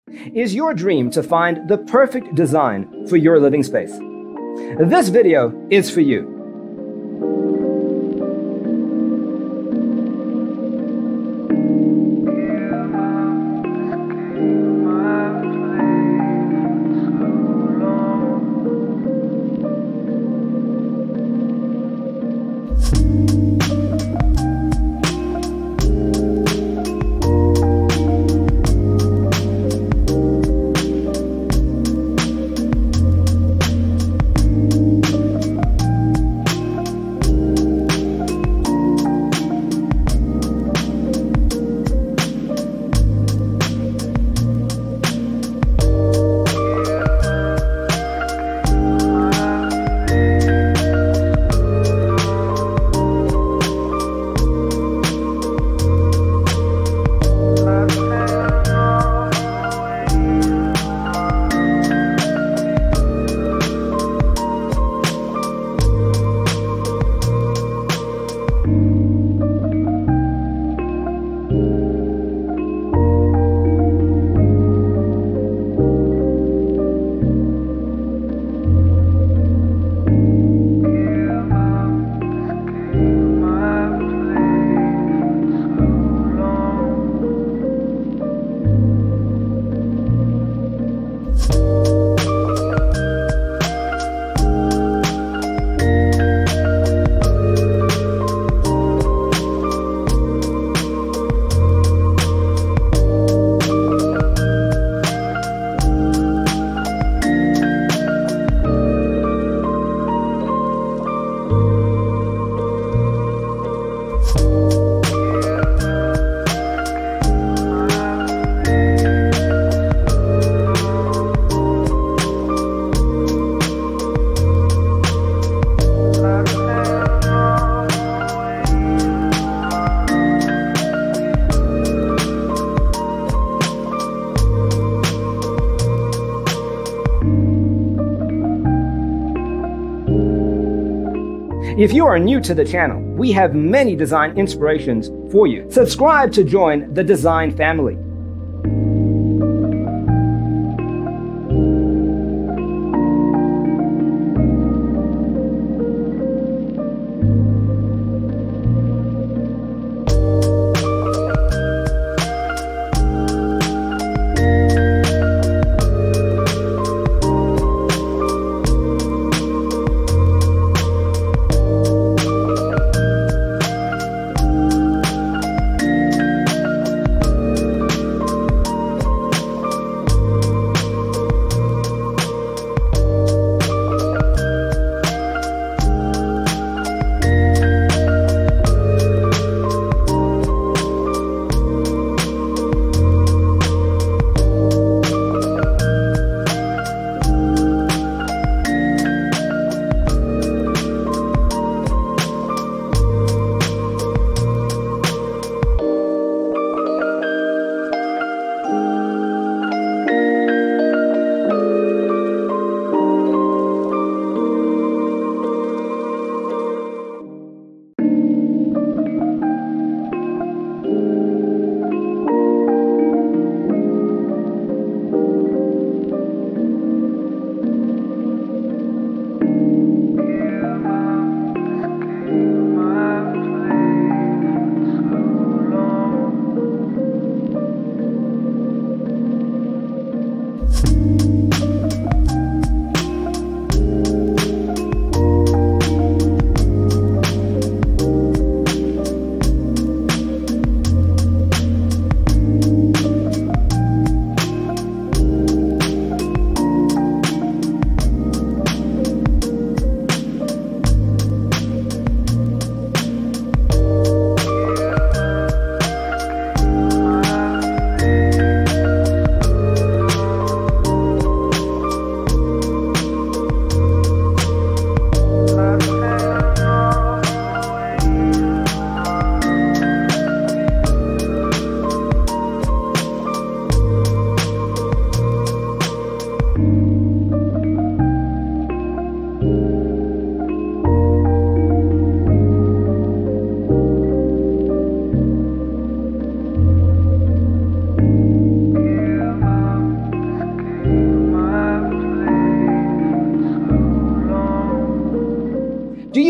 Is your dream to find the perfect design for your living space? This video is for you. If you are new to the channel, we have many design inspirations for you. Subscribe to join the design family.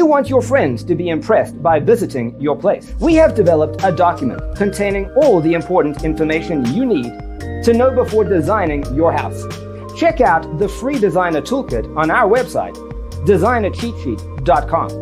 You want your friends to be impressed by visiting your place. We have developed a document containing all the important information you need to know before designing your house. Check out the free designer toolkit on our website, designercheatsheet.com.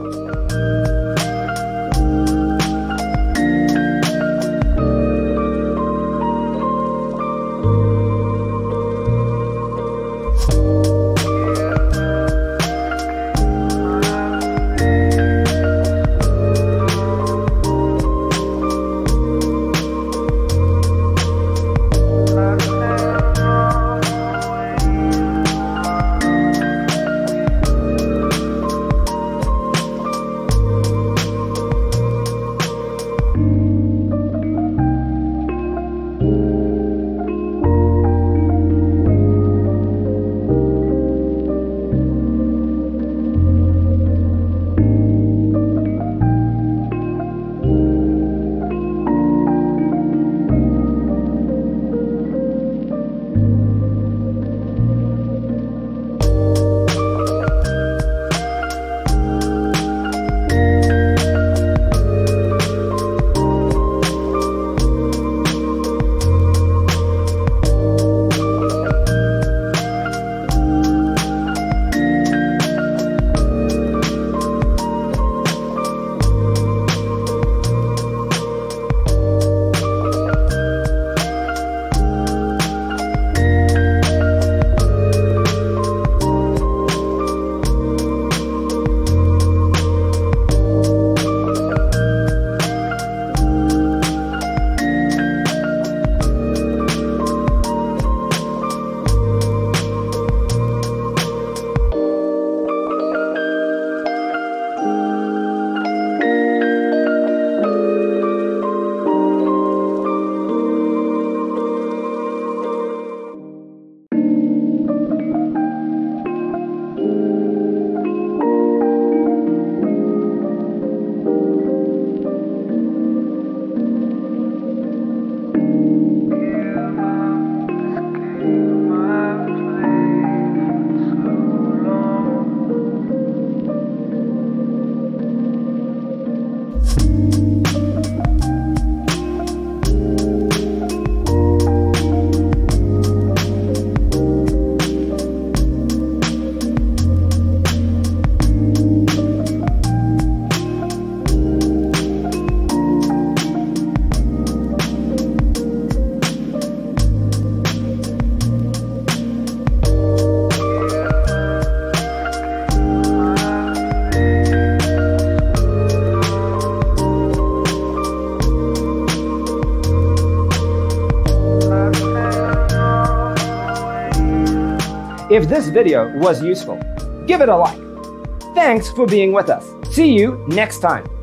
If this video was useful, give it a like. Thanks for being with us. See you next time.